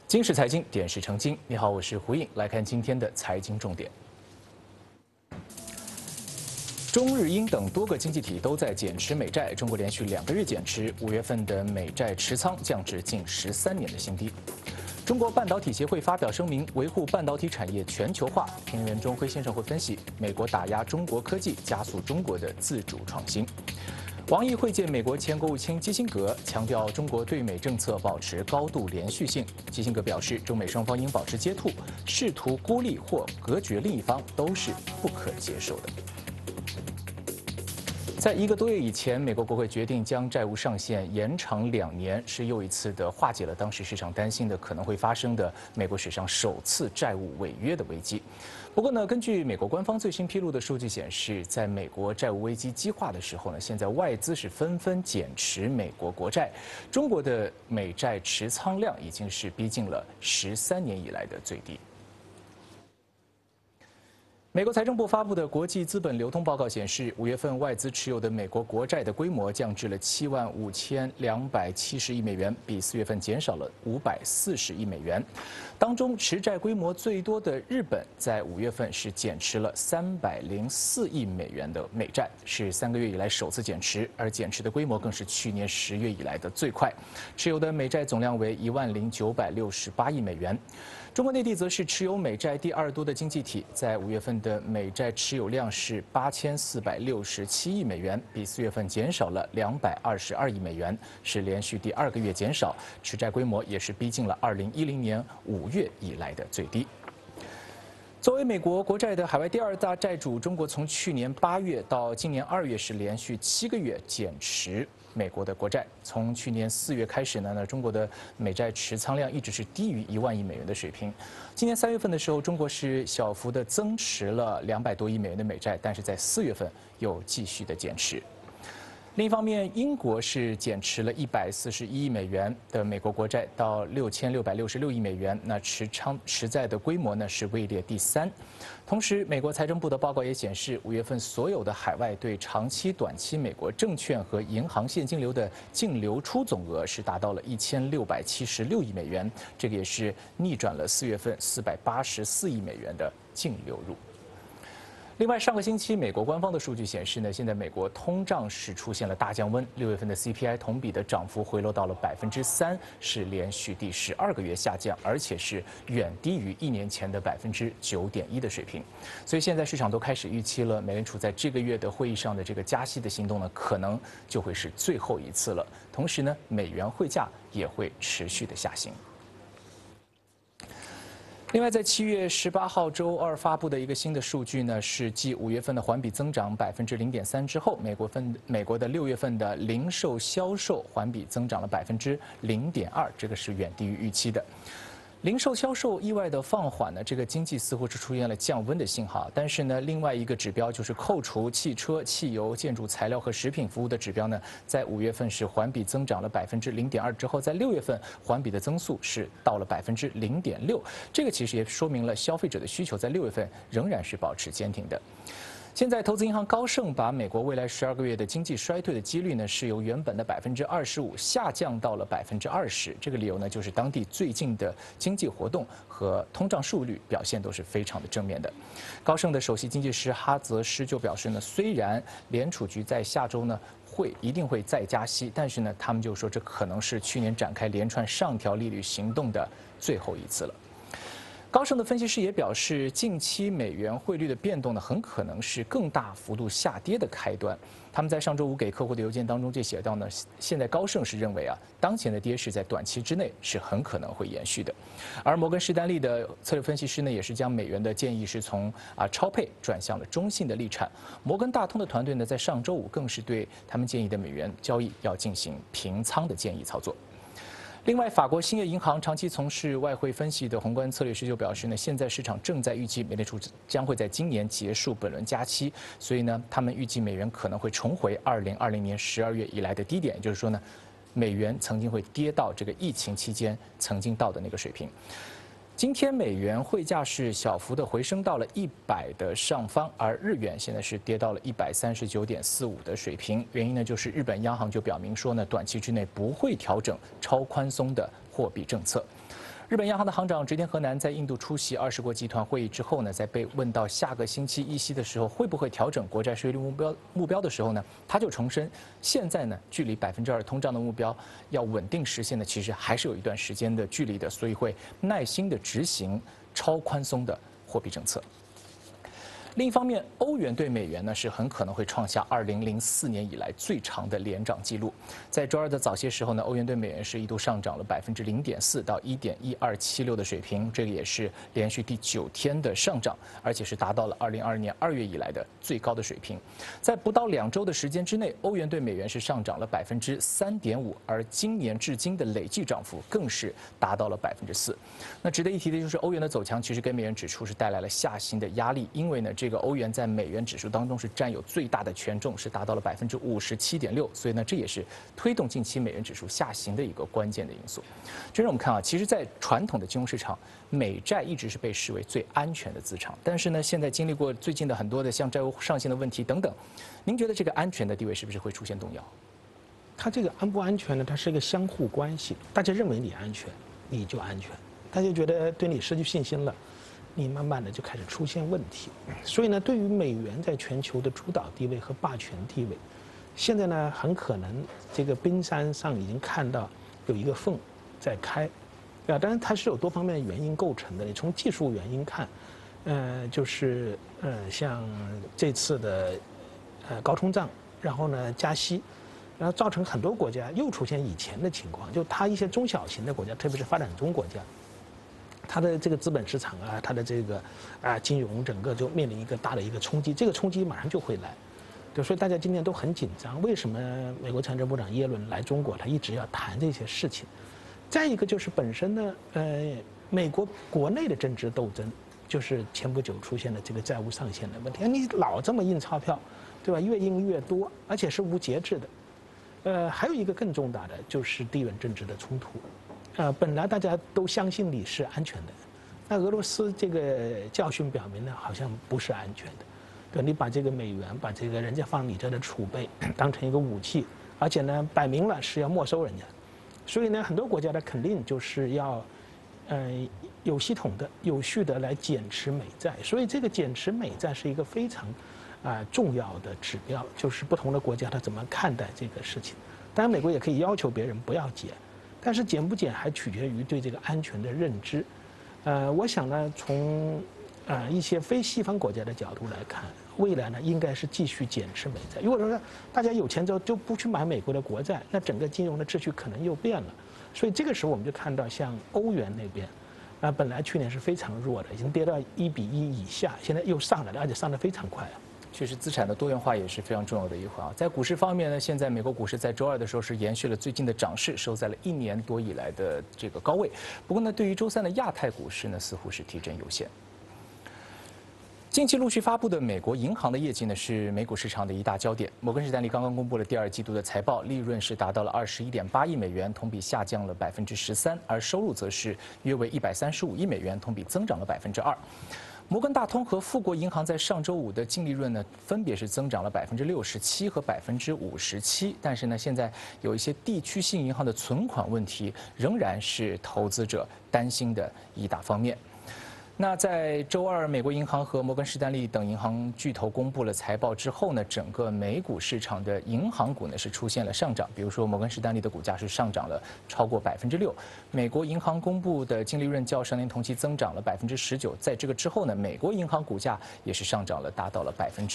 今时财经，点石成金。你好，我是胡颖，来看今天的财经重点。中日英等多个经济体都在减持美债，中国连续2个月减持，5月份的美债持仓降至近13年的新低。中国半导体协会发表声明，维护半导体产业全球化。评论员钟辉先生会分析，美国打压中国科技，加速中国的自主创新。王毅会见美国前国务卿基辛格，强调中国对美政策保持高度连续性。基辛格表示，中美双方应保持接触，试图孤立或隔绝另一方都是不可接受的。在1个多月以前，美国国会决定将债务上限延长2年，是又一次的化解了当时市场担心的可能会发生的美国史上首次债务违约的危机。不过呢，根据美国官方最新披露的数据显示，在美国债务危机激化的时候呢，现在外资是纷纷减持美国国债，中国的美债持仓量已经是逼近了13年以来的最低。美国财政部发布的国际资本流通报告显示，5月份外资持有的美国国债的规模降至了75270亿美元，比4月份减少了540亿美元。当中持债规模最多的日本，在5月份是减持了304亿美元的美债，是3个月以来首次减持，而减持的规模更是去年10月以来的最快，持有的美债总量为10968亿美元。中国内地则是持有美债第2多的经济体，在5月份的美债持有量是8467亿美元，比4月份减少了222亿美元，是连续第2个月减少，持债规模也是逼近了2010年5月以来的最低。作为美国国债的海外第2大债主，中国从去年8月到今年2月是连续7个月减持美国的国债。从去年4月开始呢，中国的美债持仓量一直是低于1万亿美元的水平。今年3月份的时候，中国是小幅的增持了200多亿美元的美债，但是在4月份又继续的减持。另一方面，英国是减持了141亿美元的美国国债到6666亿美元，那持债的规模呢是位列第3。同时，美国财政部的报告也显示，5月份所有的海外对长期、短期美国证券和银行现金流的净流出总额是达到了1676亿美元，这个也是逆转了4月份484亿美元的净流入。另外，上个星期美国官方的数据显示呢，现在美国通胀是出现了大降温，6月份的 CPI 同比的涨幅回落到了3%，是连续第12个月下降，而且是远低于1年前的9.1%的水平。所以现在市场都开始预期了，美联储在这个月的会议上的这个加息的行动呢，可能就会是最后一次了。同时呢，美元汇价也会持续的下行。另外，在7月18号周2发布的一个新的数据呢，是继5月份的环比增长0.3%之后，美国的6月份的零售销售环比增长了0.2%，这个是远低于预期的。零售销售意外的放缓呢，这个经济似乎是出现了降温的信号。但是呢，另外一个指标就是扣除汽车、汽油、建筑材料和食品服务的指标呢，在5月份是环比增长了0.2%之后，在6月份环比的增速是到了0.6%。这个其实也说明了消费者的需求在6月份仍然是保持坚挺的。现在，投资银行高盛把美国未来12个月的经济衰退的几率呢，是由原本的25%下降到了20%。这个理由呢，就是当地最近的经济活动和通胀数据表现都是非常的正面的。高盛的首席经济师哈泽施就表示呢，虽然联储局在下周呢一定会再加息，但是呢，他们就说这可能是去年展开连串上调利率行动的最后一次了。高盛的分析师也表示，近期美元汇率的变动呢，很可能是更大幅度下跌的开端。他们在上周五给客户的邮件当中就写到呢，现在高盛是认为当前的跌势在短期之内是很可能会延续的。而摩根士丹利的策略分析师呢，也是将美元的建议是从超配转向了中性的立场。摩根大通的团队呢，在上周五更是对他们建议的美元交易要进行平仓的建议操作。另外，法国兴业银行长期从事外汇分析的宏观策略师就表示呢，现在市场正在预计美联储将会在今年结束本轮加息，所以呢，他们预计美元可能会重回2020年12月以来的低点，也就是说呢，美元曾经会跌到这个疫情期间曾经到的那个水平。今天美元汇价是小幅的回升到了100的上方，而日元现在是跌到了139.45的水平。原因呢，就是日本央行就表明说呢，短期之内不会调整超宽松的货币政策。 日本央行的行长植田和男在印度出席20国集团会议之后呢，在被问到下个星期议息的时候会不会调整国债税率目标的时候呢，他就重申，现在呢距离2%通胀的目标要稳定实现呢，其实还是有一段时间的距离的，所以会耐心的执行超宽松的货币政策。另一方面，欧元对美元呢是很可能会创下2004年以来最长的连涨记录。在周二的早些时候呢，欧元对美元是一度上涨了0.4%到1.1276的水平，这个也是连续第9天的上涨，而且是达到了2022年2月以来的最高的水平。在不到2周的时间之内，欧元对美元是上涨了3.5%，而今年至今的累计涨幅更是达到了4%。那值得一提的就是，欧元的走强其实给美元指数是带来了下行的压力，因为呢这个欧元在美元指数当中是占有最大的权重，是达到了57.6%，所以呢，这也是推动近期美元指数下行的一个关键的因素。这让我们看啊，其实，在传统的金融市场，美债一直是被视为最安全的资产，但是呢，现在经历过最近的很多的像债务上限的问题等等，您觉得这个安全的地位是不是会出现动摇？ 它这个安不安全呢？它是一个相互关系，大家认为你安全，你就安全；大家觉得对你失去信心了，你慢慢的就开始出现问题。所以呢，对于美元在全球的主导地位和霸权地位，现在呢，很可能这个冰山上已经看到有一个缝在开，当然它是有多方面的原因构成的。你从技术原因看，就是像这次的高通胀，然后呢加息，然后造成很多国家又出现以前的情况，就它一些中小型的国家，特别是发展中国家，它的这个资本市场啊，它的这个金融整个就面临一个大的一个冲击，这个冲击马上就会来，对，所以大家今天都很紧张。为什么美国财政部长耶伦来中国，他一直要谈这些事情？再一个就是本身呢，美国国内的政治斗争，就是前不久出现的这个债务上限的问题。你老这么印钞票，对吧？越印越多，而且是无节制的。还有一个更重大的就是地缘政治的冲突。本来大家都相信你是安全的，那俄罗斯这个教训表明呢，好像不是安全的。对，你把这个美元，把这个人家放你这的储备当成一个武器，而且呢，摆明了是要没收人家。所以呢，很多国家呢肯定就是要，有系统的、有序的来减持美债。所以这个减持美债是一个非常重要的指标，就是不同的国家它怎么看待这个事情。当然，美国也可以要求别人不要减，但是减不减还取决于对这个安全的认知。我想呢，从一些非西方国家的角度来看，未来呢应该是继续减持美债。如果说大家有钱之后就不去买美国的国债，那整个金融的秩序可能又变了。所以这个时候我们就看到，像欧元那边，本来去年是非常弱的，已经跌到1:1以下，现在又上来了，而且上得非常快啊。 确实，资产的多元化也是非常重要的一环啊。在股市方面呢，现在美国股市在周二的时候是延续了最近的涨势，收在了1年多以来的这个高位。不过呢，对于周三的亚太股市呢，似乎是提振有限。近期陆续发布的美国银行的业绩呢，是美股市场的一大焦点。摩根士丹利刚刚公布了第2季度的财报，利润是达到了21.8亿美元，同比下降了13%，而收入则是约为135亿美元，同比增长了2%。摩根大通和富国银行在上周五的净利润呢，分别是增长了67%和57%，但是呢，现在有一些地区性银行的存款问题，仍然是投资者担心的一大方面。那在周二，美国银行和摩根士丹利等银行巨头公布了财报之后呢，整个美股市场的银行股呢是出现了上涨。比如说，摩根士丹利的股价是上涨了超过6%。美国银行公布的净利润较上年同期增长了19%。在这个之后呢，美国银行股价也是上涨了，达到了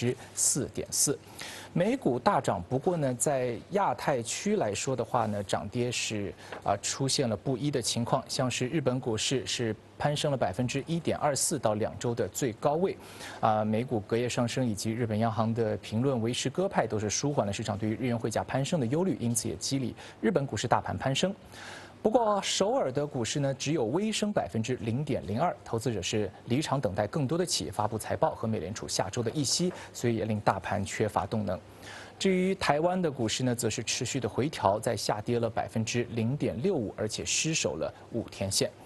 4.4%。美股大涨，不过呢，在亚太区来说的话呢，涨跌是出现了不一的情况。像是日本股市是攀升了1.24%到2周的最高位，美股隔夜上升，以及日本央行的评论为时鸽派，都是舒缓了市场对于日元汇价攀升的忧虑，因此也激励日本股市大盘攀升。不过，首尔的股市呢只有微升0.02%，投资者是离场等待更多的企业发布财报和美联储下周的议息，所以也令大盘缺乏动能。至于台湾的股市呢，则是持续的回调，在下跌了0.65%，而且失守了5天线。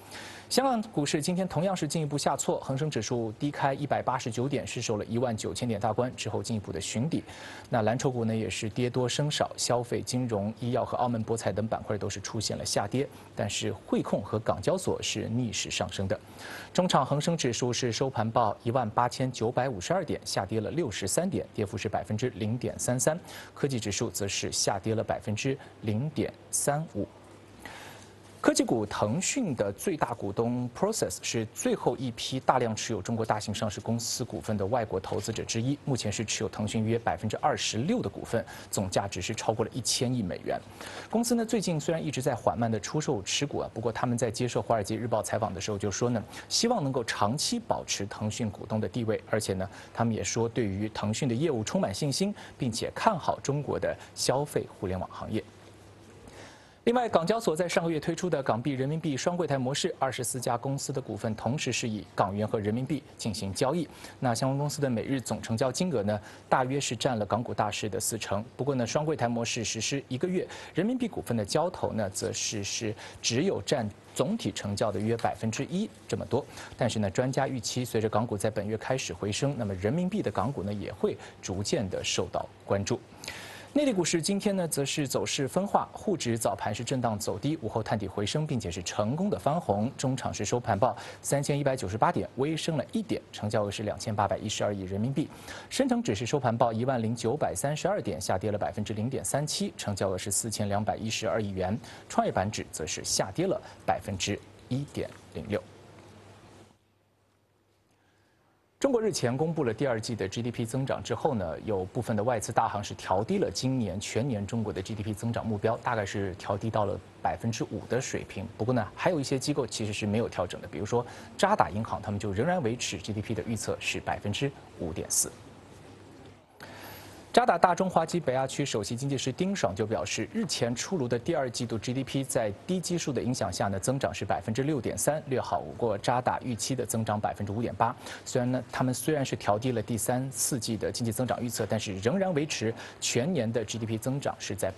香港股市今天同样是进一步下挫，恒生指数低开189点，失守了19000点大关，之后进一步的寻底。那蓝筹股呢也是跌多升少，消费、金融、医药和澳门博彩等板块都是出现了下跌，但是汇控和港交所是逆势上升的。中场恒生指数是收盘报18952点，下跌了63点，跌幅是0.33%。科技指数则是下跌了0.35%。科技股腾讯的最大股东 Prosus 是最后一批大量持有中国大型上市公司股份的外国投资者之一，目前是持有腾讯约26%的股份，总价值是超过了1000亿美元。公司呢最近虽然一直在缓慢的出售持股不过他们在接受《华尔街日报》采访的时候就说呢，希望能够长期保持腾讯股东的地位，而且呢，他们也说对于腾讯的业务充满信心，并且看好中国的消费互联网行业。另外，港交所在上个月推出的港币人民币双柜台模式，24家公司的股份同时是以港元和人民币进行交易。那相关公司的每日总成交金额呢，大约是占了港股大市的40%。不过呢，双柜台模式实施1个月，人民币股份的交投呢，则是只有占总体成交的约1%这么多。但是呢，专家预期随着港股在本月开始回升，那么人民币的港股呢，也会逐渐的受到关注。内地股市今天呢，则是走势分化，沪指早盘是震荡走低，午后探底回升，并且是成功的翻红。中场是收盘报3198点，微升了1点，成交额是2812亿人民币。深成指是收盘报10932点，下跌了0.37%，成交额是4212亿元。创业板指则是下跌了1.06%。中国日前公布了第2季的 GDP 增长之后呢，有部分的外资大行是调低了今年全年中国的 GDP 增长目标，大概是调低到了5%的水平。不过呢，还有一些机构其实是没有调整的，比如说渣打银行，他们就仍然维持 GDP 的预测是5.4%。渣打大中华及北亚区首席经济师丁爽就表示，日前出炉的第2季度 GDP 在低基数的影响下呢，增长是6.3%，略好过渣打预期的增长5.8%。他们虽然是调低了第3、4季的经济增长预测，但是仍然维持全年的 GDP 增长是在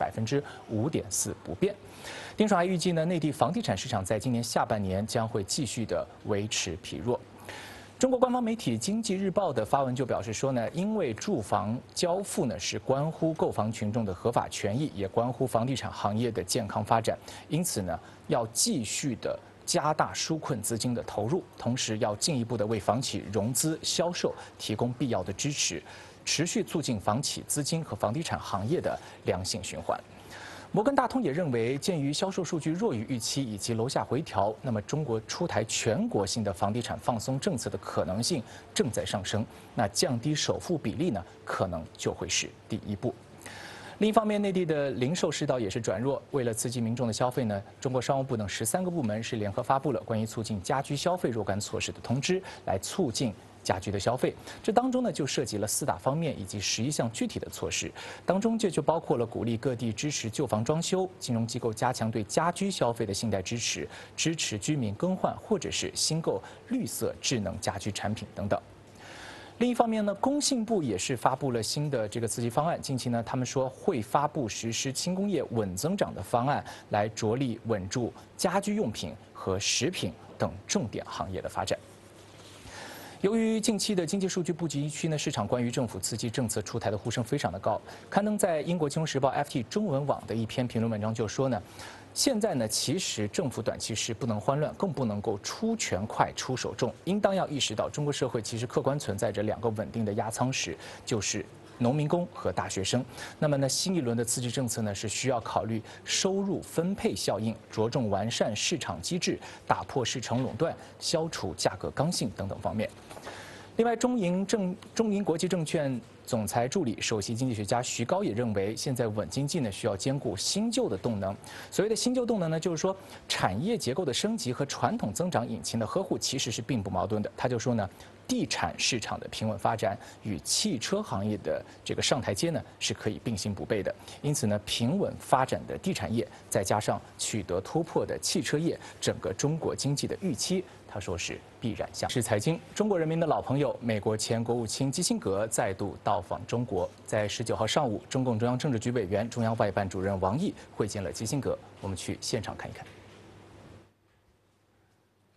5.4%不变。丁爽还预计呢，内地房地产市场在今年下半年将会继续的维持疲弱。中国官方媒体《经济日报》的发文就表示说呢，因为住房交付呢是关乎购房群众的合法权益，也关乎房地产行业的健康发展，因此呢，要继续的加大纾困资金的投入，同时要进一步的为房企融资、销售提供必要的支持，持续促进房企资金和房地产行业的良性循环。摩根大通也认为，鉴于销售数据弱于预期以及楼下回调，那么中国出台全国性的房地产放松政策的可能性正在上升。那降低首付比例呢，可能就会是第一步。另一方面，内地的零售市道也是转弱。为了刺激民众的消费呢，中国商务部等13个部门是联合发布了关于促进家居消费若干措施的通知，来促进家居的消费。这当中呢，就涉及了4大方面以及11项具体的措施。当中这就包括了鼓励各地支持旧房装修，金融机构加强对家居消费的信贷支持，支持居民更换或者是新购绿色智能家居产品等等。另一方面呢，工信部也是发布了新的这个刺激方案。近期呢，他们说会发布实施轻工业稳增长的方案，来着力稳住家居用品和食品等重点行业的发展。由于近期的经济数据不及预期呢，市场关于政府刺激政策出台的呼声非常的高。刊登在英国金融时报 FT 中文网的一篇评论文章就说呢，现在呢，其实政府短期是不能慌乱，更不能够出拳快、出手重，应当要意识到中国社会其实客观存在着2个稳定的压舱石，就是农民工和大学生。那么呢，新一轮的刺激政策呢，是需要考虑收入分配效应，着重完善市场机制，打破市场垄断，消除价格刚性等等方面。另外，中银国际证券总裁助理、首席经济学家徐高也认为，现在稳经济呢需要兼顾新旧的动能。所谓的新旧动能呢，就是说产业结构的升级和传统增长引擎的呵护其实是并不矛盾的。他就说呢，地产市场的平稳发展与汽车行业的这个上台阶呢是可以并行不悖的。因此呢，平稳发展的地产业，再加上取得突破的汽车业，整个中国经济的预期，他说是必然向。是财经，中国人民的老朋友，美国前国务卿基辛格再度到访中国。在19号上午，中共中央政治局委员、中央外办主任王毅会见了基辛格。我们去现场看一看。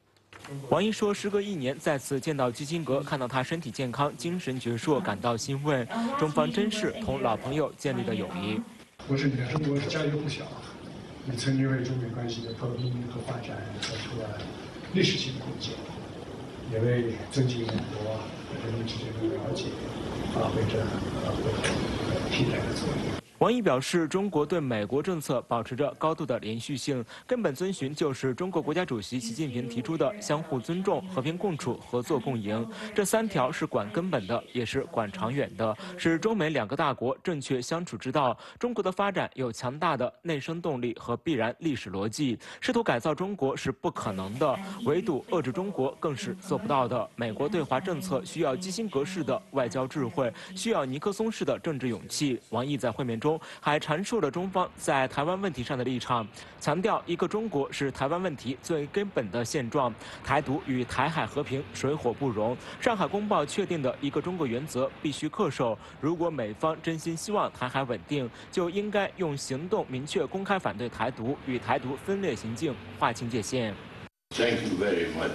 王毅说，时隔1年再次见到基辛格，看到他身体健康、精神矍铄，感到欣慰。中方珍视同老朋友建立的友谊。 我是中国家喻户晓，也曾经为中美关系的和平和发展做出了历史性的贡献，也为增进两国人民之间的了解发挥着不可替代的作用。 王毅表示，中国对美国政策保持着高度的连续性，根本遵循就是中国国家主席习近平提出的相互尊重、和平共处、合作共赢。这3条是管根本的，也是管长远的，是中美2个大国正确相处之道。中国的发展有强大的内生动力和必然历史逻辑，试图改造中国是不可能的，围堵遏制中国更是做不到的。美国对华政策需要基辛格式的外交智慧，需要尼克松式的政治勇气。王毅在会面中还阐述了中方在台湾问题上的立场，强调一个中国是台湾问题最根本的现状，台独与台海和平水火不容。上海公报确定的一个中国原则必须恪守。如果美方真心希望台海稳定，就应该用行动明确公开反对台独，与台独分裂行径划清界限。 Thank you very much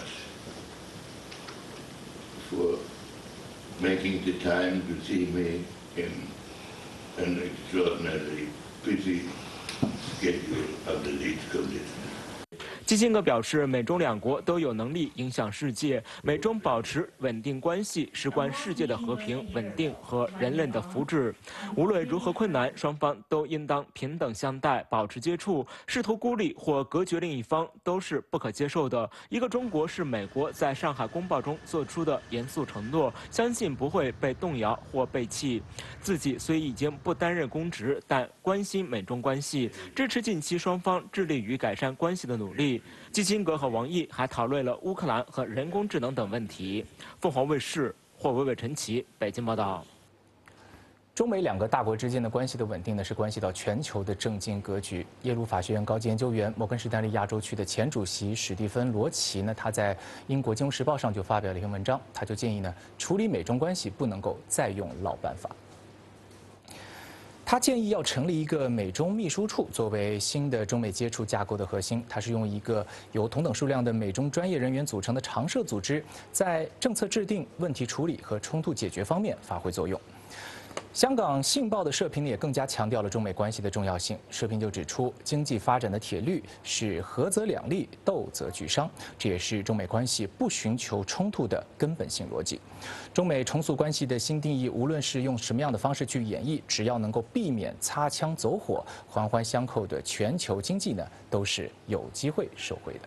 for making the time to see me in an extraordinarily busy schedule under these conditions. 基辛格表示，美中2国都有能力影响世界，美中保持稳定关系事关世界的和平、稳定和人类的福祉。无论如何困难，双方都应当平等相待，保持接触。试图孤立或隔绝另一方都是不可接受的。一个中国是美国在上海公报中做出的严肃承诺，相信不会被动摇或背弃。自己虽已经不担任公职，但关心美中关系，支持近期双方致力于改善关系的努力。基辛格和王毅还讨论了乌克兰和人工智能等问题。凤凰卫视霍维伟、陈奇北京报道。 中美2个大国之间的关系的稳定呢，是关系到全球的政经格局。耶鲁法学院高级研究员、摩根士丹利亚洲区的前主席史蒂芬·罗奇呢，他在英国《金融时报》上就发表了一篇文章，他就建议呢，处理美中关系不能够再用老办法。他建议要成立一个美中秘书处，作为新的中美接触架构的核心。它是用一个由同等数量的美中专业人员组成的常设组织，在政策制定、问题处理和冲突解决方面发挥作用。香港《信报》的社评也更加强调了中美关系的重要性。社评就指出，经济发展的铁律是合则两利，斗则俱伤，这也是中美关系不寻求冲突的根本性逻辑。中美重塑关系的新定义，无论是用什么样的方式去演绎，只要能够避免擦枪走火，环环相扣的全球经济呢，都是有机会受惠的。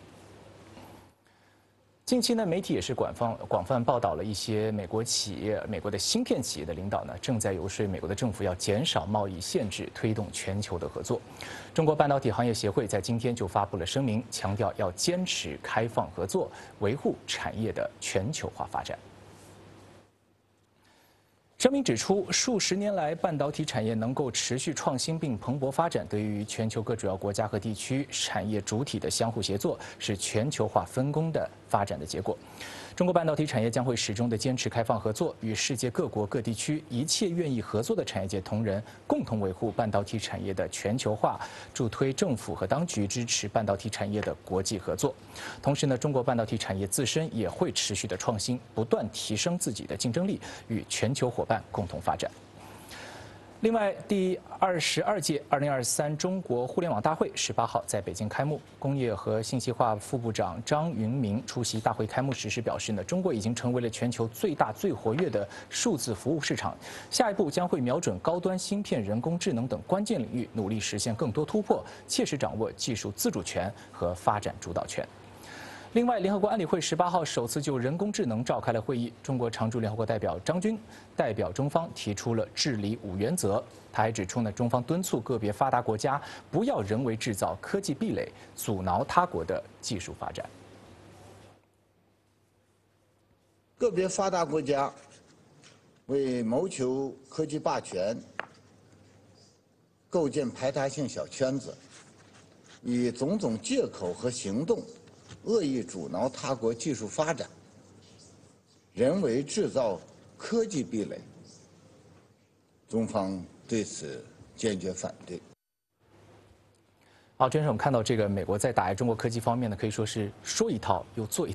近期呢，媒体也是广泛报道了一些美国企业、美国的芯片企业的领导呢，正在游说美国的政府要减少贸易限制，推动全球的合作。中国半导体行业协会在今天就发布了声明，强调要坚持开放合作，维护产业的全球化发展。声明指出，数十年来，半导体产业能够持续创新并蓬勃发展，对于全球各主要国家和地区产业主体的相互协作，是全球化分工的发展的结果。中国半导体产业将会始终的坚持开放合作，与世界各国各地区一切愿意合作的产业界同仁，共同维护半导体产业的全球化，助推政府和当局支持半导体产业的国际合作。同时呢，中国半导体产业自身也会持续的创新，不断提升自己的竞争力，与全球伙伴共同发展。另外，第22届2023中国互联网大会18号在北京开幕。工业和信息化副部长张云明出席大会开幕式时表示呢，中国已经成为了全球最大、最活跃的数字服务市场。下一步将会瞄准高端芯片、人工智能等关键领域，努力实现更多突破，切实掌握技术自主权和发展主导权。另外，联合国安理会18号首次就人工智能召开了会议。中国常驻联合国代表张军代表中方提出了治理5原则。他还指出呢，中方敦促个别发达国家不要人为制造科技壁垒，阻挠他国的技术发展。 个别发达国家为谋求科技霸权，构建排他性小圈子，以种种借口和行动恶意阻挠他国技术发展，人为制造科技壁垒，中方对此坚决反对。 好，这是我们看到这个美国在打压中国科技方面呢，可以说是说一套又做一套。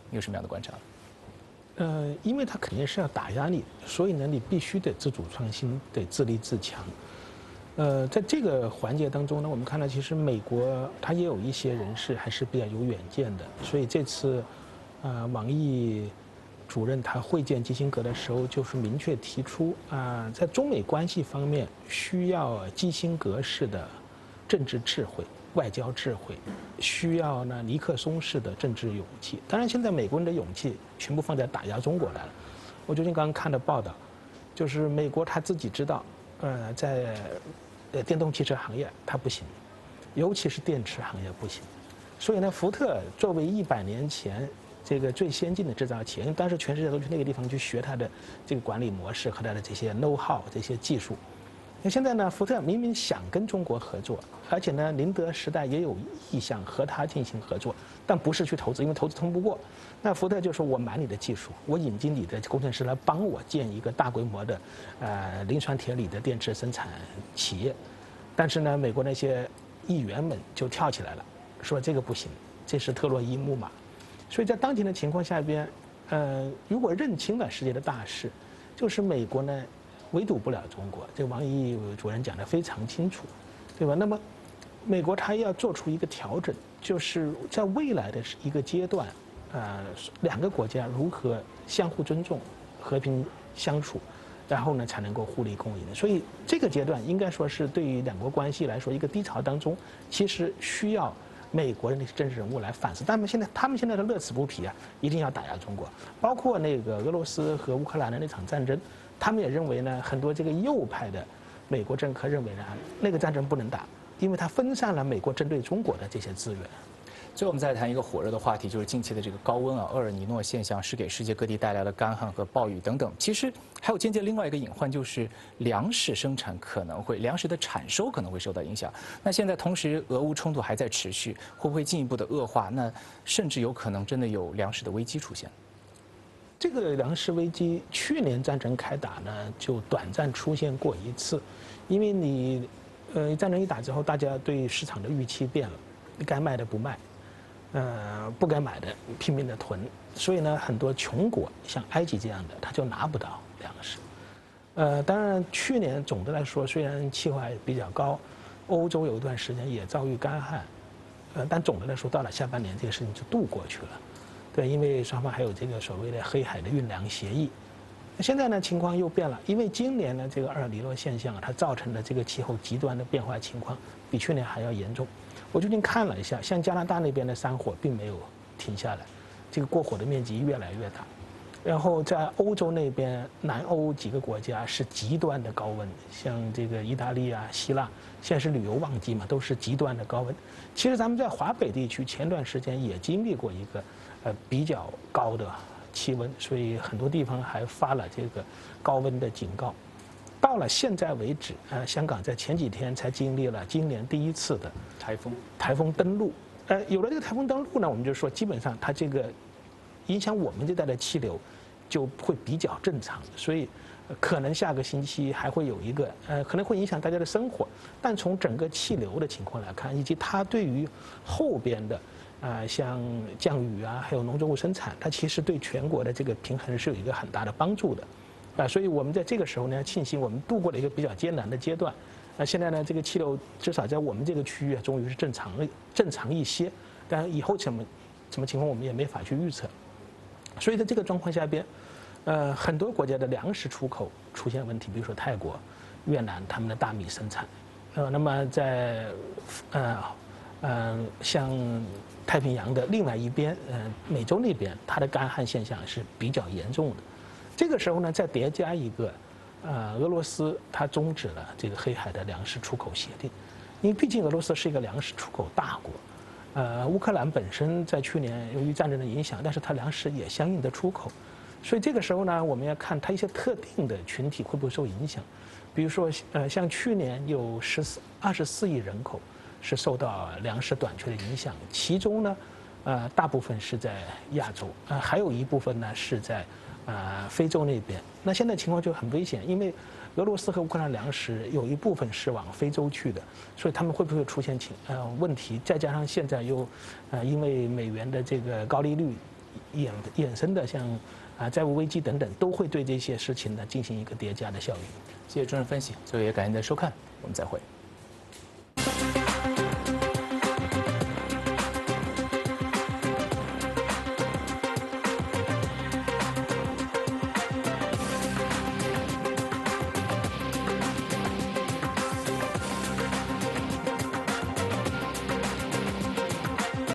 你有什么样的观察？ 因为它肯定是要打压你，所以呢，你必须得自主创新，得自立自强。在这个环节当中呢，我们看到其实美国它也有一些人士还是比较有远见的，所以这次，王毅主任他会见基辛格的时候，就是明确提出在中美关系方面需要基辛格式的政治智慧、外交智慧，需要呢尼克松式的政治勇气。当然，现在美国人的勇气全部放在打压中国来了。我最近刚刚看的报道，就是美国他自己知道，在电动汽车行业它不行，尤其是电池行业不行。所以呢，福特作为100年前这个最先进的制造企业，因为当时全世界都去那个地方去学它的这个管理模式和它的这些 know how 这些技术。那现在呢，福特明明想跟中国合作，而且呢，宁德时代也有意向和他进行合作，但不是去投资，因为投资通不过。那福特就说：“我买你的技术，我引进你的工程师来帮我建一个大规模的磷酸铁锂的电池生产企业。”但是呢，美国那些议员们就跳起来了，说这个不行，这是特洛伊木马。所以在当前的情况下边，如果认清了世界的大势，就是美国呢围堵不了中国，这个王毅主任讲得非常清楚，对吧？那么，美国它要做出一个调整，就是在未来的一个阶段，两个国家如何相互尊重、和平相处，然后呢才能够互利共赢。所以这个阶段应该说是对于两国关系来说一个低潮当中，其实需要美国的那些政治人物来反思。他们现在的乐此不疲啊，一定要打压中国，包括那个俄罗斯和乌克兰的那场战争。他们也认为呢，很多这个右派的美国政客认为呢，那个战争不能打，因为它分散了美国针对中国的这些资源。 最后我们再谈一个火热的话题，就是近期的这个高温厄尔尼诺现象是给世界各地带来了干旱和暴雨等等。其实还有间接另外一个隐患，就是粮食生产粮食的产收可能会受到影响。那现在同时俄乌冲突还在持续，会不会进一步的恶化？那甚至有可能真的有粮食的危机出现。 这个粮食危机，去年战争开打呢，就短暂出现过一次，因为你，战争一打之后，大家对市场的预期变了，该卖的不卖，不该买的拼命的囤，所以呢，很多穷国像埃及这样的，他就拿不到粮食。当然，去年总的来说，虽然气候还比较高，欧洲有一段时间也遭遇干旱，但总的来说，到了下半年，这个事情就度过去了。对，因为双方还有这个所谓的黑海的运粮协议。那现在呢，情况又变了，因为今年呢，这个厄尔尼诺现象它造成的这个气候极端的变化情况比去年还要严重。我最近看了一下，像加拿大那边的山火并没有停下来，这个过火的面积越来越大。然后在欧洲那边，南欧几个国家是极端的高温，像这个意大利啊、希腊，现在是旅游旺季嘛，都是极端的高温。其实咱们在华北地区前段时间也经历过一个比较高的气温，所以很多地方还发了这个高温的警告。到了现在为止，香港在前几天才经历了今年第一次的台风登陆。有了这个台风登陆呢，我们就说基本上它这个影响我们这带的气流就会比较正常，所以可能下个星期还会有一个可能会影响大家的生活。但从整个气流的情况来看，以及它对于后边的像降雨啊，还有农作物生产，它其实对全国的这个平衡是有一个很大的帮助的，所以我们在这个时候呢，庆幸我们度过了一个比较艰难的阶段，现在呢，这个气流至少在我们这个区域终于是正常一些，当然以后什么情况我们也没法去预测，所以在这个状况下边，很多国家的粮食出口出现问题，比如说泰国、越南他们的大米生产，那么在像太平洋的另外一边，美洲那边，它的干旱现象是比较严重的。这个时候呢，再叠加一个，俄罗斯它终止了这个黑海的粮食出口协定，因为毕竟俄罗斯是一个粮食出口大国，乌克兰本身在去年由于战争的影响，但是它粮食也相应的出口，所以这个时候呢，我们要看它一些特定的群体会不会受影响，比如说，像去年有24亿人口是受到粮食短缺的影响，其中呢，大部分是在亚洲，还有一部分呢是在非洲那边。那现在情况就很危险，因为俄罗斯和乌克兰粮食有一部分是往非洲去的，所以他们会不会出现问题？再加上现在又因为美元的这个高利率， 衍生的像债务危机等等，都会对这些事情呢进行一个叠加的效应。 谢谢主任分析，最后也感谢您的收看，我们再会。